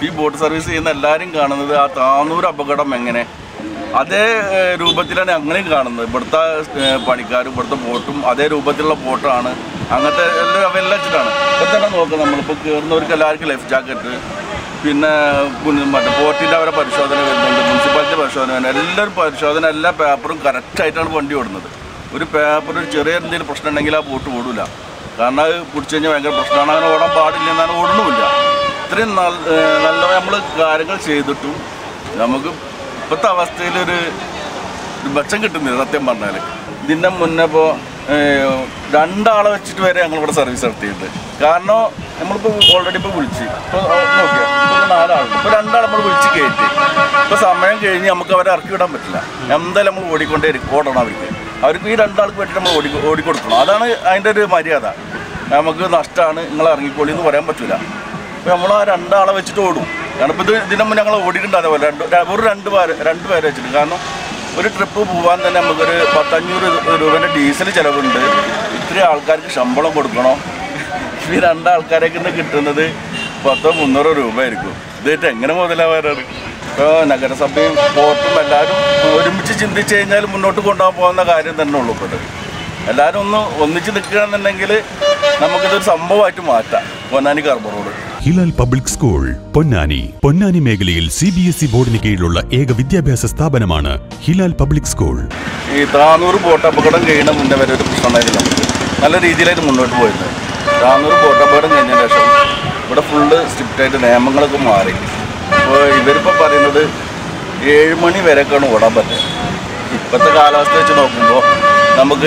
ഈ boat service ചെയ്യുന്ന എല്ലാവരും കാണുന്നത് ആ താനൂർ അപകടം എങ്ങനെ അതേ രൂപത്തിലാണ് ഞങ്ങളെയും കാണുന്നത്. ഇവിടുത്തെ പണിക്കാരും ഇവിടുത്തെ ബോട്ടും അതേ രൂപത്തിലുള്ള ബോട്ടാണ്. അങ്ങനത്തെ എല്ലാം വെച്ചിട്ടാണ് ഇപ്പം തന്നെ നോക്കുക. നമ്മളിപ്പോൾ കയറുന്നവർക്ക് എല്ലാവർക്കും ലൈഫ് ജാക്കറ്റ്, പിന്നെ മറ്റേ പോർട്ടിൻ്റെ അവരെ പരിശോധന വരുന്നുണ്ട്, മുനിസിപ്പാലിറ്റി പരിശോധന വരുന്നുണ്ട്. എല്ലാവരും പരിശോധന, എല്ലാ പേപ്പറും കറക്റ്റായിട്ടാണ് വണ്ടി ഓടുന്നത്. ഒരു പേപ്പർ ഒരു ചെറിയ എന്തെങ്കിലും പ്രശ്നം ഉണ്ടെങ്കിൽ ആ ബോട്ട് ഓടില്ല. കാരണം അത് പിടിച്ചു കഴിഞ്ഞാൽ ഭയങ്കര പ്രശ്നമാണ്. അങ്ങനെ ഓടാൻ പാടില്ല എന്നാണ് ഓടുന്നുമില്ല. ഇത്രയും നല്ല നമ്മൾ കാര്യങ്ങൾ ചെയ്തിട്ടും നമുക്ക് ഇപ്പോഴത്തെ അവസ്ഥയിലൊരു മെച്ചം കിട്ടുന്നില്ല സത്യം പറഞ്ഞാൽ. ഇതിൻ്റെ മുന്നേ ഇപ്പോൾ 2 ആളെ വെച്ചിട്ട് വരെ ഞങ്ങളിവിടെ സർവീസ് നടത്തിയിട്ടുണ്ട്. കാരണം നമ്മളിപ്പോൾ ഓൾറെഡി ഇപ്പോൾ വിളിച്ച് ഇപ്പോൾ നോക്കിയാൽ ഇപ്പോൾ 4 ആളുണ്ട്. ഇപ്പോൾ 2 ആൾ നമ്മൾ വിളിച്ച് കയറ്റി. ഇപ്പോൾ സമയം കഴിഞ്ഞ് നമുക്ക് അവരെ ഇറക്കി വിടാൻ പറ്റില്ല. എന്തായാലും നമ്മൾ ഓടണം അവർക്ക് ഈ 2 ആൾക്ക് വേണ്ടിയിട്ട് നമ്മൾ ഓടിക്കൊടുക്കണം. അതാണ് അതിൻ്റെ ഒരു മര്യാദ. നമുക്ക് നഷ്ടമാണ്, നിങ്ങൾ ഇറങ്ങിക്കോളി എന്ന് പറയാൻ പറ്റില്ല. അപ്പോൾ നമ്മൾ ആ 2 ആളെ വെച്ചിട്ട് ഓടും. കാരണം ഇപ്പോൾ ഇതിന് മുന്നേ ഞങ്ങൾ ഓടിയിട്ടുണ്ട്. അതേപോലെ ഒരു 2 പേരെ വെച്ചിട്ട്. കാരണം ഒരു ട്രിപ്പ് പോകാൻ തന്നെ നമുക്കൊരു 100-500 രൂപേൻ്റെ ഡീസൽ ചിലവുണ്ട്. ഇത്രയും ആൾക്കാർക്ക് ശമ്പളം കൊടുക്കണം. ഈ 2 ആൾക്കാരൊക്കെ ഇന്ന് കിട്ടുന്നത് 100-300 രൂപ ആയിരിക്കും. ഇതായിട്ട് എങ്ങനെ മുതലാവാനാണ്? ഇപ്പോൾ നഗരസഭയും പോർട്ടും എല്ലാവരും ഒരുമിച്ച് ചിന്തിച്ച് കഴിഞ്ഞാൽ മുന്നോട്ട് കൊണ്ടുപോകാൻ പോകുന്ന കാര്യം തന്നെ ഉള്ളൂ. ഇപ്പോൾ എല്ലാവരും ഒന്നിച്ച് നിൽക്കുകയാണെന്നുണ്ടെങ്കിൽ നമുക്കിതൊരു സംഭവമായിട്ട് മാറ്റാം. Ponnani harbour road Hilal public school Ponnani മേഖലയിൽ CBSE ബോർഡിന് കീഴിലുള്ള ഏക വിദ്യാഭ്യാസ സ്ഥാപനമാണ് ഹിലാൽ പബ്ലിക് സ്കൂൾ. ഈ താനൂർ ബോട്ട് അപകടം കഴിയുന്ന മുന്നേ വരെ ഒരു പ്രശ്നമായിരുന്നു. നമുക്ക് നല്ല രീതിയിലായിട്ട് മുന്നോട്ട് പോയത്. താനൂർ ബോട്ട് അപകടം കഴിഞ്ഞതിന് ശേഷം ഇവിടെ ഫുള്ള് സ്ട്രിക്റ്റായിട്ട് നിയമങ്ങളൊക്കെ മാറി. അപ്പോൾ ഇവരിപ്പോൾ പറയുന്നത് 7 മണി വരെയൊക്കെയാണ് ഓടാൻ പറ്റുക. ഇപ്പോഴത്തെ കാലാവസ്ഥ വെച്ച് നോക്കുമ്പോൾ നമുക്ക്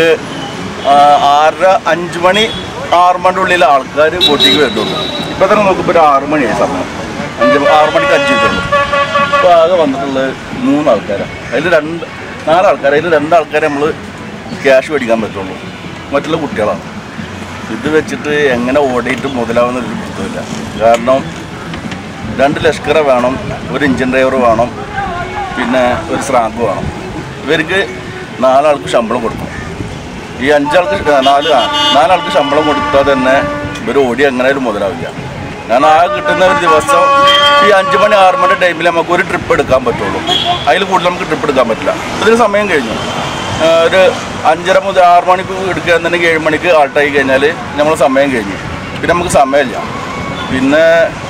5 മണി 6 മണിൻ്റെ ഉള്ളിൽ ആൾക്കാർ ബോട്ടിക്ക് വരുന്നുള്ളൂ. ഇപ്പോൾ തന്നെ നോക്കുമ്പോൾ ഒരു 6 മണിയായി സമയം. 6 മണിക്ക് 5 മിനിറ്റുള്ളൂ. ഇപ്പോൾ ആകെ വന്നിട്ടുള്ളത് 3 ആൾക്കാരാണ്. അതിൽ 4 ആൾക്കാർ, അതിൽ 2 ആൾക്കാരെ നമ്മൾ ക്യാഷ് മേടിക്കാൻ പറ്റുള്ളൂ. മറ്റുള്ള കുട്ടികളാണ്. ഇത് വെച്ചിട്ട് എങ്ങനെ ഓടിയിട്ട് മുതലാവുന്നൊരു പുസ്തകമില്ല. കാരണം 2 ലഷ്കർ വേണം, ഒരു എഞ്ചിൻ ഡ്രൈവർ വേണം, പിന്നെ ഒരു സ്രാങ്ക് വേണം. ഇവർക്ക് 4 ആൾക്ക് ശമ്പളം കൊടുക്കണം. ഈ 4 ആൾക്ക് ശമ്പളം കൊടുത്താൽ തന്നെ ഇവർ ഓടി എങ്ങനെയായാലും മുതലാവില്ല. കാരണം ആ കിട്ടുന്ന ഒരു ദിവസം ഈ 5 മണി 6 മണി ടൈമിൽ നമുക്ക് ഒരു ട്രിപ്പ് എടുക്കാൻ പറ്റുള്ളൂ. അതിൽ കൂടുതൽ നമുക്ക് ട്രിപ്പ് എടുക്കാൻ പറ്റില്ല. ഇതിന് സമയം കഴിഞ്ഞു. ഒരു 5:30 മുതൽ 6 മണിക്ക് എടുക്കുകയാണെന്നുണ്ടെങ്കിൽ 7 മണിക്ക് ആൾട്ടായി കഴിഞ്ഞാൽ നമ്മൾ സമയം കഴിഞ്ഞു. പിന്നെ നമുക്ക് സമയമില്ല. പിന്നെ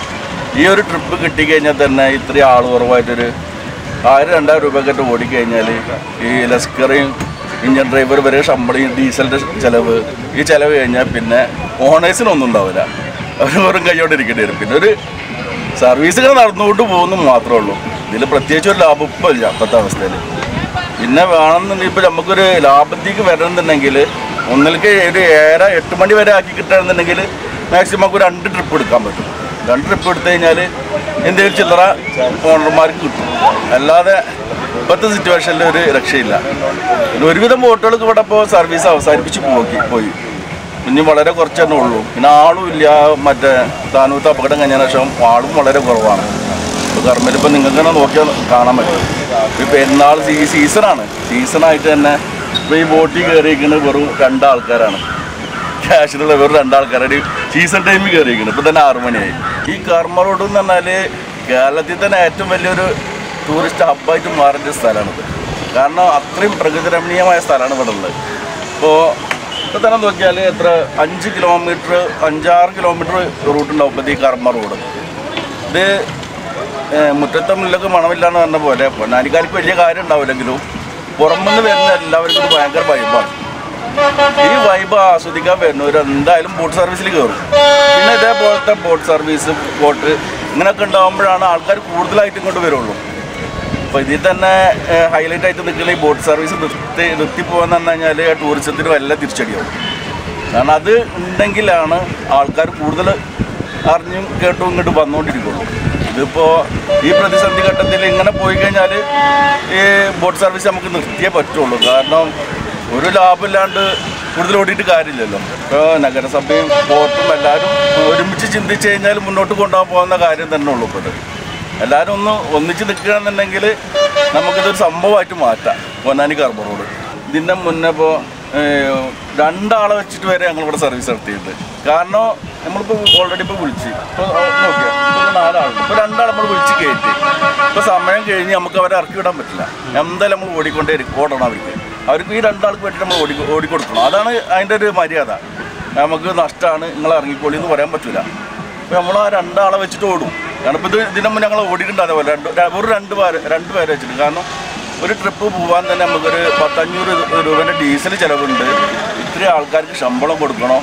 ഈ ഒരു ട്രിപ്പ് കിട്ടിക്കഴിഞ്ഞാൽ തന്നെ ഇത്രയും ആൾ കുറവായിട്ടൊരു 1000-2000 രൂപയൊക്കെ ഓടിക്കഴിഞ്ഞാൽ ഈ ലഷ്കറേയും എഞ്ചിൻ ഡ്രൈവർ വരെ ശമ്പളം, ഡീസലിൻ്റെ ചിലവ്, ഈ ചിലവ് കഴിഞ്ഞാൽ പിന്നെ ഓണേഴ്സിനൊന്നും ഉണ്ടാവില്ല. അവർ വെറും കൈയോണ്ടിരിക്കേണ്ടി വരും. പിന്നെ ഒരു സർവീസുകൾ നടന്നുകൊണ്ട് പോകുന്നു മാത്രമേ ഉള്ളൂ. ഇതിൽ പ്രത്യേകിച്ച് ഒരു ലാഭം ഇപ്പോൾ ഇല്ല ഇപ്പോഴത്തെ അവസ്ഥയിൽ. പിന്നെ വേണമെന്നുണ്ടെങ്കിൽ ഇപ്പോൾ നമുക്കൊരു ലാഭത്തേക്ക് വരണമെന്നുണ്ടെങ്കിൽ ഒന്നിലേക്ക് ഒരു 7-8 മണി വരെ ആക്കി കിട്ടുകയാണെന്നുണ്ടെങ്കിൽ മാക്സിമം നമുക്ക് 2 ട്രിപ്പ് എടുക്കാൻ പറ്റും. 2 ട്രിപ്പ് എടുത്തു കഴിഞ്ഞാൽ എന്തെങ്കിലും ചില്ലറ ഓണർമാർക്ക് കിട്ടും. അല്ലാതെ ഇപ്പോഴത്തെ സിറ്റുവേഷനിൽ ഒരു രക്ഷയില്ല. ഒരുവിധം ബോട്ടുകൾക്ക് ഇവിടെ ഇപ്പോൾ സർവീസ് അവസാനിപ്പിച്ച് പോയി. ഇനി വളരെ കുറച്ചെണ്ണേ ഉള്ളൂ. പിന്നെ ആളും ഇല്ല. മറ്റേ താനൂർത്തെ അപകടം കഴിഞ്ഞ ശേഷം ആളും വളരെ കുറവാണ്. ഇപ്പോൾ കർമ്മയിലിപ്പോൾ നിങ്ങൾക്ക് തന്നെ നോക്കിയാൽ കാണാൻ പറ്റും. ഈ പെരുന്നാൾ സീസണായിട്ട് തന്നെ ഇപ്പോൾ ഈ ബോട്ടിൽ കയറിയിരിക്കുന്നത് വെറും 2 ആൾക്കാരാണ്. ക്യാഷിലുള്ള വെറും 2 ആൾക്കാരാണ് സീസൺ ടൈമിൽ കയറിയിരിക്കുന്നത്. ഇപ്പോൾ തന്നെ 6 മണിയായി. ഈ കർമ്മ റോഡ് എന്ന് പറഞ്ഞാൽ കേരളത്തിൽ തന്നെ ഏറ്റവും വലിയൊരു ടൂറിസ്റ്റ് ഹബ്ബായിട്ട് മാറേണ്ട സ്ഥലമാണിത്. കാരണം അത്രയും പ്രകൃതിരമണീയമായ സ്ഥലമാണ് ഇവിടെ ഉള്ളത്. ഇപ്പോൾ തന്നെ നോക്കിയാൽ എത്ര 5 കിലോമീറ്റർ 5-6 കിലോമീറ്റർ റൂട്ടുണ്ടാവും ഇപ്പോൾ ഈ കർമ്മ റോഡ്. ഇത് മുറ്റത്തെ മുല്ലക്ക് മണമില്ലാന്ന് പറഞ്ഞ പോലെ പൊന്നാനിക്കാർക്ക് വലിയ കാര്യം ഉണ്ടാവില്ലെങ്കിലും പുറമെന്ന് വരുന്ന എല്ലാവർക്കും ഇത് ഭയങ്കര വൈബാണ്. ഈ വൈബ് ആസ്വദിക്കാൻ വരുന്നവർ എന്തായാലും ബോട്ട് സർവീസിൽ കയറും. പിന്നെ ഇതേപോലത്തെ ബോട്ട് സർവീസ്, ബോട്ട് ഇങ്ങനെയൊക്കെ ഉണ്ടാകുമ്പോഴാണ് ആൾക്കാർ കൂടുതലായിട്ട് ഇങ്ങോട്ട് വരുള്ളൂ. അപ്പോൾ ഇതിൽ തന്നെ ഹൈലൈറ്റ് ആയിട്ട് നിൽക്കുന്ന ഈ ബോട്ട് സർവീസ് നിർത്തിപ്പോകാന്ന് പറഞ്ഞു കഴിഞ്ഞാൽ ടൂറിസത്തിന് വല്ല തിരിച്ചടിയാവും. കാരണം അത് ഉണ്ടെങ്കിലാണ് ആൾക്കാർ കൂടുതൽ അറിഞ്ഞും കേട്ടും ഇങ്ങോട്ട് വന്നുകൊണ്ടിരിക്കുള്ളൂ. ഇതിപ്പോൾ ഈ പ്രതിസന്ധി ഘട്ടത്തിൽ ഇങ്ങനെ പോയി കഴിഞ്ഞാൽ ഈ ബോട്ട് സർവീസ് നമുക്ക് നിർത്തിയേ പറ്റുള്ളൂ. കാരണം ഒരു ലാഭമില്ലാണ്ട് കൂടുതൽ ഓടിയിട്ട് കാര്യമില്ലല്ലോ. ഇപ്പോൾ നഗരസഭയും പോർട്ടും എല്ലാവരും ഒരുമിച്ച് ചിന്തിച്ച് കഴിഞ്ഞാൽ മുന്നോട്ട് കൊണ്ടുപോകാൻ പോകുന്ന കാര്യം തന്നെ ഉള്ളൂ. ഇപ്പോൾ എല്ലാവരും ഒന്നിച്ച് നിൽക്കുകയാണെന്നുണ്ടെങ്കിൽ നമുക്കിതൊരു സംഭവമായിട്ട് മാറ്റാം. പൊന്നാനി കാർബർ റോഡ് ഇതിൻ്റെ മുന്നേ ഇപ്പോൾ 2 ആളെ വെച്ചിട്ട് വരെ ഞങ്ങളിവിടെ സർവീസ് നടത്തിയിട്ടുണ്ട്. കാരണം നമ്മളിപ്പോൾ ഓൾറെഡി ഇപ്പോൾ വിളിച്ച് ഇപ്പോൾ നോക്കിയാൽ ഇപ്പോൾ 4 ആളുണ്ട്. ഇപ്പോൾ 2 ആൾ നമ്മൾ വിളിച്ച് കയറ്റി. ഇപ്പോൾ സമയം കഴിഞ്ഞ് നമുക്ക് അവരെ ഇറക്കി വിടാൻ പറ്റില്ല. എന്തായാലും നമ്മൾ ഓടണം അവർക്ക് ഈ 2 ആൾക്ക് വേണ്ടിയിട്ട് നമ്മൾ ഓടിക്കൊടുക്കണം. അതാണ് അതിൻ്റെ ഒരു മര്യാദ. നമുക്ക് നഷ്ടമാണ് നിങ്ങൾ ഇറങ്ങിക്കോളി എന്ന് പറയാൻ പറ്റില്ല. അപ്പോൾ നമ്മൾ ആ 2 ആളെ വെച്ചിട്ട് ഓടും. കാരണം ഇപ്പോൾ ഇതിന് മുന്നേ ഞങ്ങൾ ഓടിയിട്ടുണ്ട്. അതേപോലെ ഒരു 2 പേരെ വെച്ചിട്ട്. കാരണം ഒരു ട്രിപ്പ് പോകാൻ തന്നെ നമുക്കൊരു 100-500 രൂപേൻ്റെ ഡീസൽ ചിലവുണ്ട്. ഇത്രയും ആൾക്കാർക്ക് ശമ്പളം കൊടുക്കണം.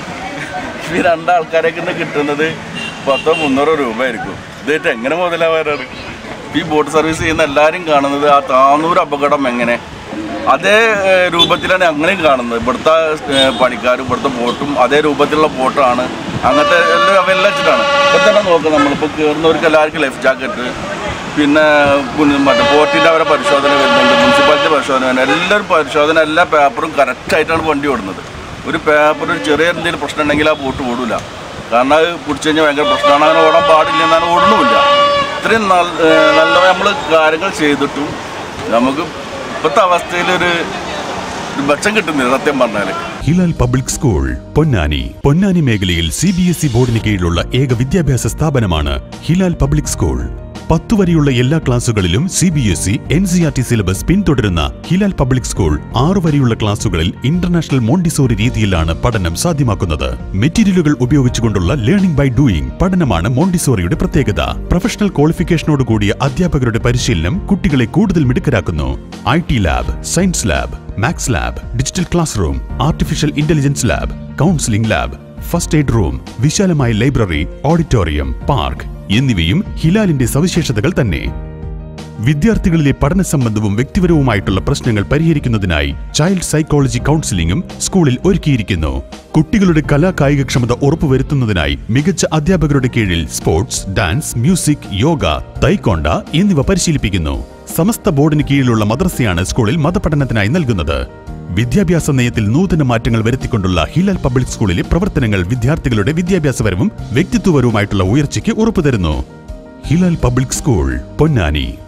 ഈ 2 ആൾക്കാരൊക്കെ ഇന്ന് കിട്ടുന്നത് 100-300 രൂപയായിരിക്കും. ഇതായിട്ട് എങ്ങനെ മുതലാവാനാണ്? ഈ ബോട്ട് സർവീസ് ചെയ്യുന്ന എല്ലാവരും കാണുന്നത് ആ താന്നൂർ അപകടം എങ്ങനെ അതേ രൂപത്തിലാണ് അങ്ങനെയും കാണുന്നത്. ഇവിടുത്തെ പണിക്കാരും ഇവിടുത്തെ ബോട്ടും അതേ രൂപത്തിലുള്ള ബോട്ടാണ്. അങ്ങനത്തെ എല്ലാം വെച്ചിട്ടാണ് ഇപ്പം തന്നെ നോക്കുക. നമ്മളിപ്പോൾ കയറുന്നവർക്ക് എല്ലാവർക്കും ലൈഫ് ജാക്കറ്റ്, പിന്നെ മറ്റേ പോർട്ടിൻ്റെ അവരെ പരിശോധന വരുന്നുണ്ട്, മുനിസിപ്പാലിറ്റി പരിശോധന വരുന്നുണ്ട്. എല്ലാവരും പരിശോധന, എല്ലാ പേപ്പറും കറക്റ്റായിട്ടാണ് വണ്ടി ഓടുന്നത്. ഒരു പേപ്പർ ചെറിയ എന്തെങ്കിലും പ്രശ്നം ഉണ്ടെങ്കിൽ ആ ബോട്ട് ഓടില്ല. കാരണം അത് പിടിച്ചു കഴിഞ്ഞാൽ ഭയങ്കര പ്രശ്നമാണ്. അങ്ങനെ ഓടാൻ പാടില്ല എന്നാണ് ഓടുന്നുമില്ല. ഇത്രയും നല്ല നമ്മൾ കാര്യങ്ങൾ ചെയ്തിട്ടും നമുക്ക് ഇപ്പോഴത്തെ അവസ്ഥയിലൊരു മെച്ചം കിട്ടുന്നില്ല സത്യം പറഞ്ഞാൽ. ഹിലാൽ പബ്ലിക് സ്കൂൾ പൊന്നാനി മേഖലയിൽ CBSE ബോർഡിന് കീഴിലുള്ള ഏക വിദ്യാഭ്യാസ സ്ഥാപനമാണ് ഹിലാൽ പബ്ലിക് സ്കൂൾ. 10 വരെയുള്ള എല്ലാ ക്ലാസുകളിലും CBSE NCERT സിലബസ് പിന്തുടരുന്ന ഹിലാൽ പബ്ലിക് സ്കൂൾ 6 വരെയുള്ള ക്ലാസുകളിൽ ഇന്റർനാഷണൽ മോണ്ടിസോറി രീതിയിലാണ് പഠനം സാധ്യമാക്കുന്നത്. മെറ്റീരിയലുകൾ ഉപയോഗിച്ചുകൊണ്ടുള്ള ലേണിംഗ് ബൈ ഡൂയിങ് പഠനമാണ് മോണ്ടിസോറിയുടെ പ്രത്യേകത. പ്രൊഫഷണൽ ക്വാളിഫിക്കേഷനോട് കൂടിയ അധ്യാപകരുടെ പരിശീലനം കുട്ടികളെ കൂടുതൽ മിടുക്കരാക്കുന്നു. IT lab, science lab, maths lab, digital class room, artificial intelligence lab, counselling lab, first aid room, വിശാലമായ ലൈബ്രറി, ഓഡിറ്റോറിയം, പാർക്ക് എന്നിവയും ഹിലാലിന്റെ സവിശേഷതകൾ തന്നെ. വിദ്യാർത്ഥികളിലെ പഠന സംബന്ധവും വ്യക്തിപരവുമായിട്ടുള്ള പ്രശ്നങ്ങൾ പരിഹരിക്കുന്നതിനായി ചൈൽഡ് സൈക്കോളജി കൗൺസിലിംഗും സ്കൂളിൽ ഒരുക്കിയിരിക്കുന്നു. കുട്ടികളുടെ കലാകായികക്ഷമത ഉറപ്പുവരുത്തുന്നതിനായി മികച്ച അധ്യാപകരുടെ കീഴിൽ sports, dance, music, yoga, taekwondo എന്നിവ പരിശീലിപ്പിക്കുന്നു. സമസ്ത ബോർഡിന് കീഴിലുള്ള മദ്രസയാണ് സ്കൂളിൽ മതപഠനത്തിനായി നൽകുന്നത്. വിദ്യാഭ്യാസ നയത്തിൽ നൂതന മാറ്റങ്ങൾ വരുത്തിക്കൊണ്ടുള്ള ഹിലാൽ പബ്ലിക് സ്കൂളിലെ പ്രവർത്തനങ്ങൾ വിദ്യാർത്ഥികളുടെ വിദ്യാഭ്യാസപരവും വ്യക്തിത്വപരവുമായിട്ടുള്ള ഉയർച്ചയ്ക്ക് ഉറപ്പുതരുന്നു. Hilal public school Ponnani.